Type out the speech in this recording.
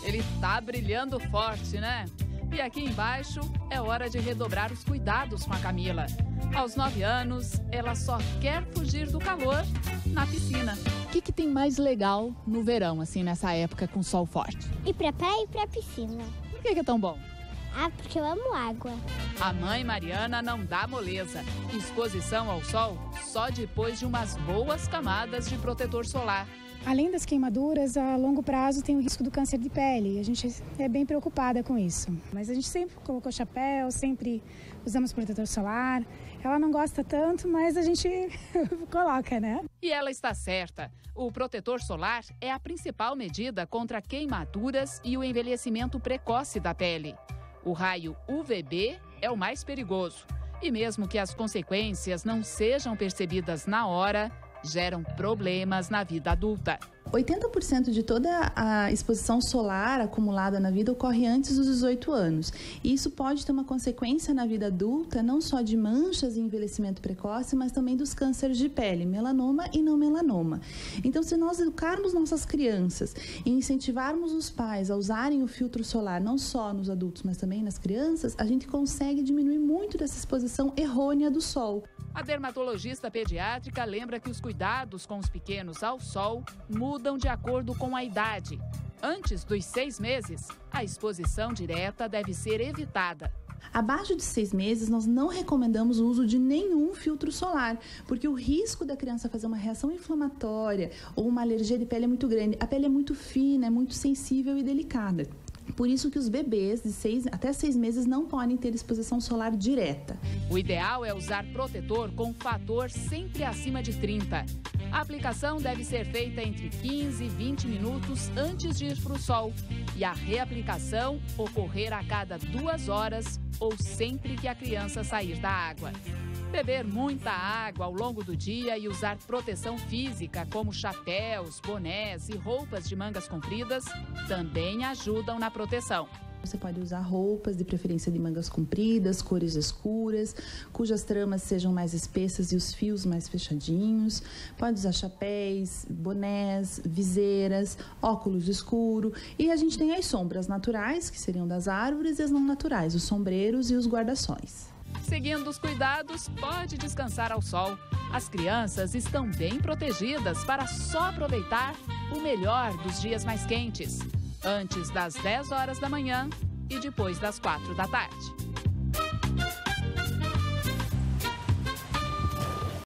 Ele tá brilhando forte, né? E aqui embaixo é hora de redobrar os cuidados com a Camila. Aos 9 anos, ela só quer fugir do calor na piscina. O que tem mais legal no verão, assim, nessa época com sol forte? Ir pra praia e ir pra piscina. Por que é tão bom? Ah, porque eu amo água. A mãe Mariana não dá moleza. Exposição ao sol só depois de umas boas camadas de protetor solar. Além das queimaduras, a longo prazo tem o risco do câncer de pele. A gente é bem preocupada com isso. Mas a gente sempre colocou chapéu, sempre usamos protetor solar. Ela não gosta tanto, mas a gente coloca, né? E ela está certa. O protetor solar é a principal medida contra queimaduras e o envelhecimento precoce da pele. O raio UVB é o mais perigoso. E mesmo que as consequências não sejam percebidas na hora, geram problemas na vida adulta. 80% de toda a exposição solar acumulada na vida ocorre antes dos 18 anos. E isso pode ter uma consequência na vida adulta, não só de manchas e envelhecimento precoce, mas também dos cânceres de pele, melanoma e não melanoma. Então, se nós educarmos nossas crianças e incentivarmos os pais a usarem o filtro solar, não só nos adultos, mas também nas crianças, a gente consegue diminuir muito dessa exposição errônea do sol. A dermatologista pediátrica lembra que os cuidados com os pequenos ao sol mudam de acordo com a idade. Antes dos 6 meses, a exposição direta deve ser evitada. Abaixo de 6 meses, nós não recomendamos o uso de nenhum filtro solar, porque o risco da criança fazer uma reação inflamatória ou uma alergia de pele é muito grande. A pele é muito fina, é muito sensível e delicada. Por isso que os bebês de até 6 meses não podem ter exposição solar direta. O ideal é usar protetor com fator sempre acima de 30. A aplicação deve ser feita entre 15 e 20 minutos antes de ir para o sol. E a reaplicação ocorrer a cada 2 horas ou sempre que a criança sair da água. Beber muita água ao longo do dia e usar proteção física, como chapéus, bonés e roupas de mangas compridas, também ajudam na proteção. Você pode usar roupas, de preferência de mangas compridas, cores escuras, cujas tramas sejam mais espessas e os fios mais fechadinhos. Pode usar chapéus, bonés, viseiras, óculos escuro. E a gente tem as sombras naturais, que seriam das árvores, e as não naturais, os sombreiros e os guarda-sóis. Seguindo os cuidados, pode descansar ao sol. As crianças estão bem protegidas para só aproveitar o melhor dos dias mais quentes. Antes das 10 horas da manhã e depois das 4 da tarde.